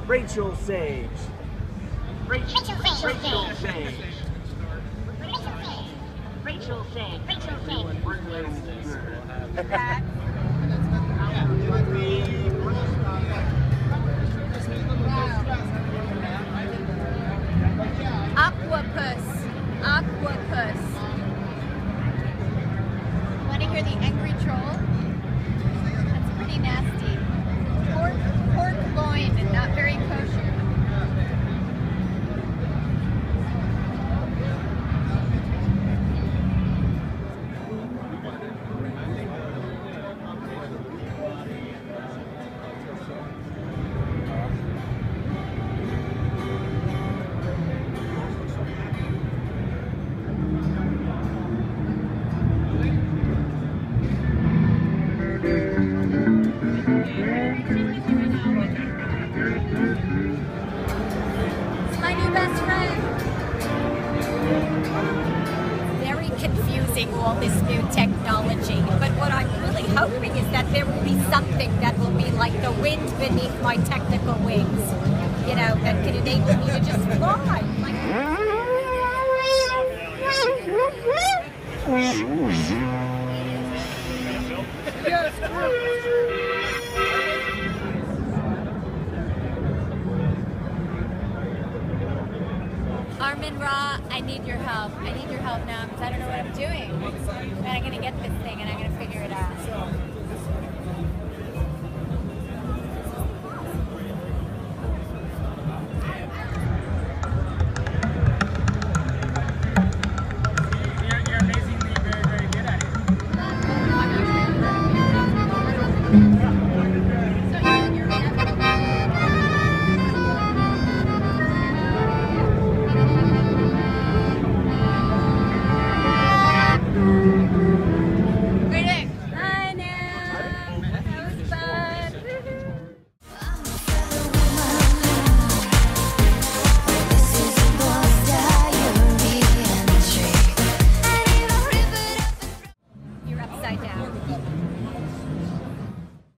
Rachael Sage. Rachael Sage. Rachael Sage. Rachael Sage. Rachael Sage. Aquapus. Aquapus. Want to hear the angry troll? That's pretty nasty. Pork loin and not very kosher. All this new technology, but what I'm really hoping is that there will be something that will be like the wind beneath my technical wings, you know, that can enable me to just fly. Armin Ra, I need your help. I need your help now because I don't know what I'm doing. And I'm going to get this thing and I'm going to figure it out.